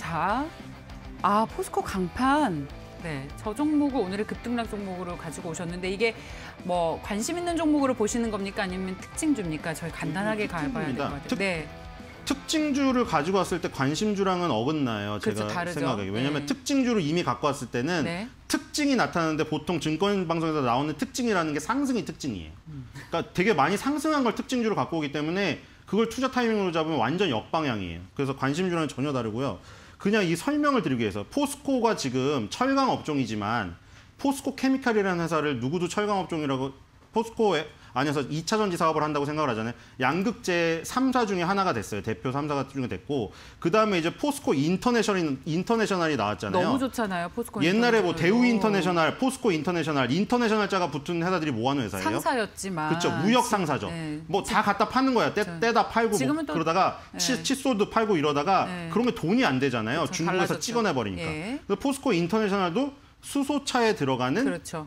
자, 포스코 강판. 네, 저 종목을 오늘의 급등락 종목으로 가지고 오셨는데 이게 뭐 관심 있는 종목으로 보시는 겁니까? 아니면 특징주입니까? 저희 간단하게 가봐야 될 것 같아요. 네. 특징주를 가지고 왔을 때 관심주랑은 어긋나요. 그렇죠, 제가 다르죠. 생각하기. 왜냐하면 네. 특징주를 이미 갖고 왔을 때는 네. 특징이 나타나는데 보통 증권방송에서 나오는 특징이라는 게 상승이 특징이에요. 그러니까 되게 많이 상승한 걸 특징주로 갖고 오기 때문에 그걸 투자 타이밍으로 잡으면 완전 역방향이에요. 그래서 관심주랑은 전혀 다르고요. 그냥 이 설명을 드리기 위해서 포스코가 지금 철강 업종이지만 포스코 케미칼이라는 회사를 누구도 철강 업종이라고 포스코에 안에서 2차 전지 사업을 한다고 생각을 하잖아요. 양극재 3사 중에 하나가 됐어요. 대표 3사 중에 됐고 그다음에 이제 포스코 인터내셔널이 나왔잖아요. 너무 좋잖아요. 포스코 옛날에 뭐 대우 인터내셔널, 포스코 인터내셔널자가 붙은 회사들이 뭐 하는 회사예요? 상사였지만. 그렇죠. 무역 상사죠. 네. 뭐 다 갖다 파는 거야. 떼다 팔고 뭐 그러다가 네. 칫솔도 팔고 이러다가 네. 그런 게 돈이 안 되잖아요. 그렇죠. 중국에서 달라졌죠. 찍어내버리니까. 예. 그래서 포스코 인터내셔널도 수소차에 들어가는 그렇죠.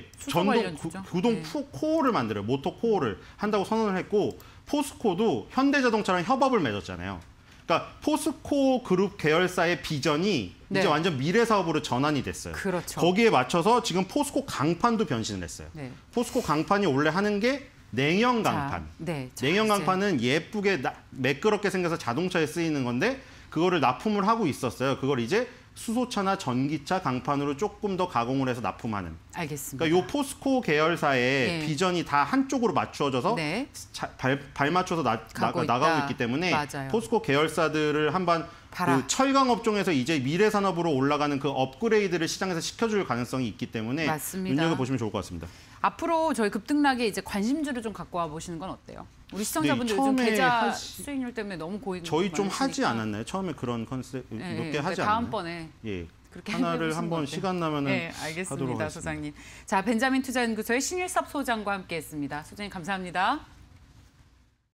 전동 구동 코어를 만들어요. 모터 코어를 한다고 선언을 했고 포스코도 현대자동차랑 협업을 맺었잖아요. 그러니까 포스코 그룹 계열사의 비전이 네. 이제 완전 미래 사업으로 전환이 됐어요. 그렇죠. 거기에 맞춰서 지금 포스코 강판도 변신을 했어요. 네. 포스코 강판이 원래 하는 게 냉형 강판. 네. 냉형 강판은 예쁘게 매끄럽게 생겨서 자동차에 쓰이는 건데 그거를 납품을 하고 있었어요. 그걸 이제 수소차나 전기차 강판으로 조금 더 가공을 해서 납품하는. 알겠습니다. 그러니까 요 포스코 계열사의 네. 비전이 다 한쪽으로 맞추어져서 네. 발 맞춰서 나가고 있기 때문에 맞아요. 포스코 계열사들을 한번 그 철강 업종에서 이제 미래 산업으로 올라가는 그 업그레이드를 시장에서 시켜줄 가능성이 있기 때문에 맞습니다. 눈여겨보시면 좋을 것 같습니다. 앞으로 저희 급등락에 이제 관심주를 좀 갖고 와 보시는 건 어때요? 우리 시청자분들 요즘 계좌 수익률 때문에 너무 고익 저희 좀 하지 않았나요? 처음에 그런 컨셉 이렇게 하지 않았나요? 다음번에 그렇게 하나를 한번 시간 나면은 네, 알겠습니다, 하도록 하겠습니다. 소장님. 자, 벤자민 투자연구소의 신일섭 소장과 함께했습니다. 소장님 감사합니다.